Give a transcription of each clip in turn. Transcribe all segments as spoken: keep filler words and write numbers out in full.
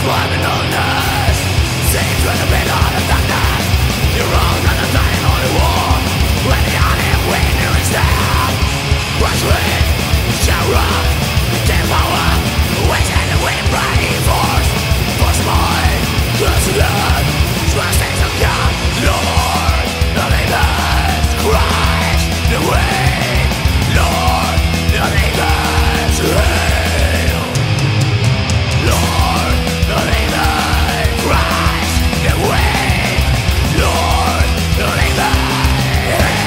Subliminalness seems to have been all of darkness. You're wrong on the dying only war. When the only winner is down, crush with shall rock, gain power, wait and the wind bright force. Force mine, close to love, swear stays of God, Lord, the neighbors, Christ, the way, Lord, the neighbors, hail, Lord, the neighbors, Christ, the way, Lord, the neighbors, hail.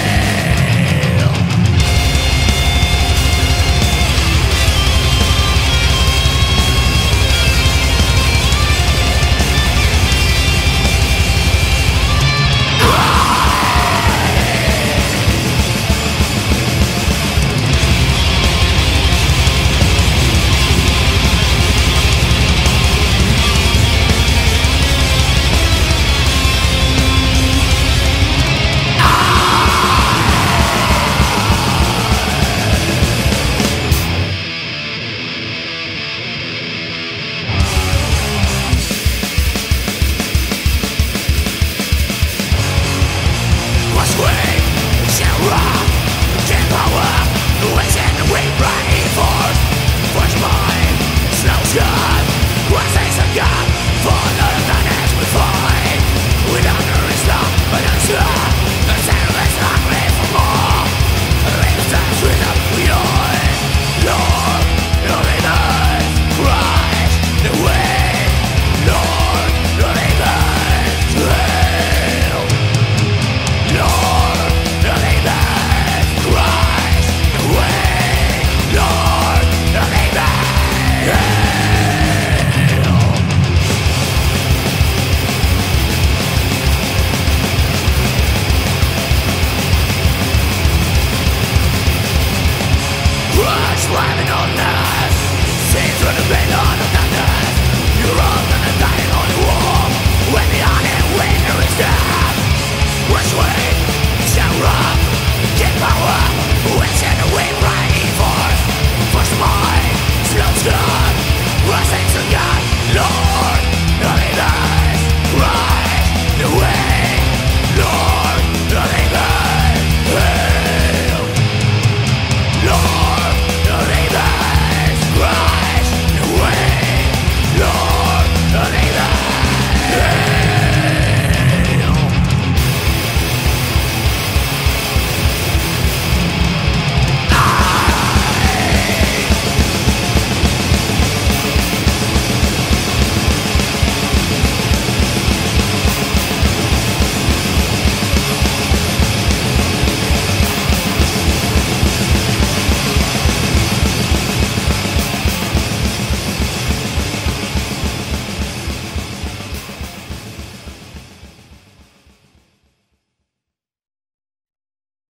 God, what says a God? For none of that as we find. With honor and love, but answer.